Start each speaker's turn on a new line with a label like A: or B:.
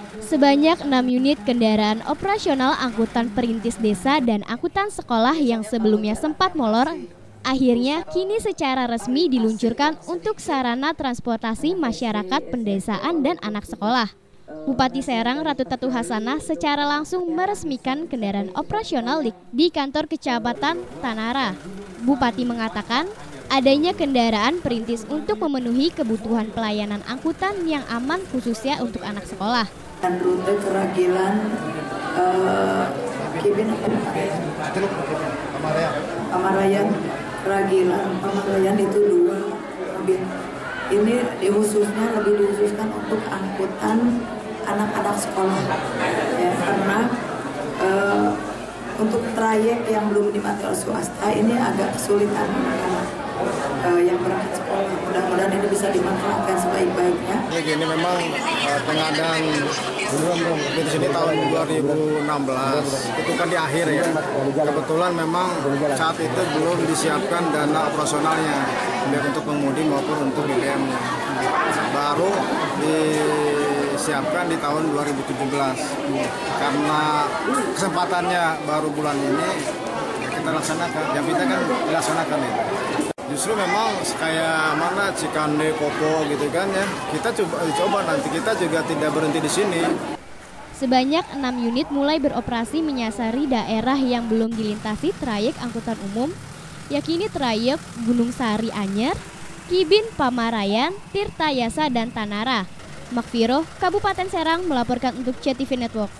A: Sebanyak 6 unit kendaraan operasional angkutan perintis desa dan angkutan sekolah yang sebelumnya sempat molor, akhirnya kini secara resmi diluncurkan untuk sarana transportasi masyarakat pedesaan dan anak sekolah. Bupati Serang Ratu Tatu Hasanah secara langsung meresmikan kendaraan operasional di kantor Kecamatan Tanara. Bupati mengatakan adanya kendaraan perintis untuk memenuhi kebutuhan pelayanan angkutan yang aman khususnya untuk anak sekolah.
B: Dan rute Keragilan, Pamarayan, Keragilan, Pamarayan itu 2 mobil. Ini lebih dihususkan untuk angkutan anak-anak sekolah, ya, karena untuk trayek yang belum dinikmati oleh swasta ini agak kesulitan anak-anak yang berangkat sekolah. Mudah-mudahan ini bisa dimanfaatkan sebaik-baiknya.
C: Ini memang pengadaan di sini tahun 2016 itu kan di akhir ya. Kebetulan memang saat itu belum disiapkan dana operasionalnya baik untuk pengemudi maupun untuk BBM-nya. Baru disiapkan di tahun 2017. Karena kesempatannya baru bulan ini ya kita laksanakan. Yang kita kan dilaksanakan itu. Justru memang kayak mana Cikande, Kopo gitu kan ya. Kita coba nanti kita juga tidak berhenti di sini.
A: Sebanyak 6 unit mulai beroperasi menyasari daerah yang belum dilintasi trayek angkutan umum, yakni trayek Gunung Sari Anyer, Kibin Pamarayan, Tirta Yasa dan Tanara. Makfiro, Kabupaten Serang melaporkan untuk CTV Network.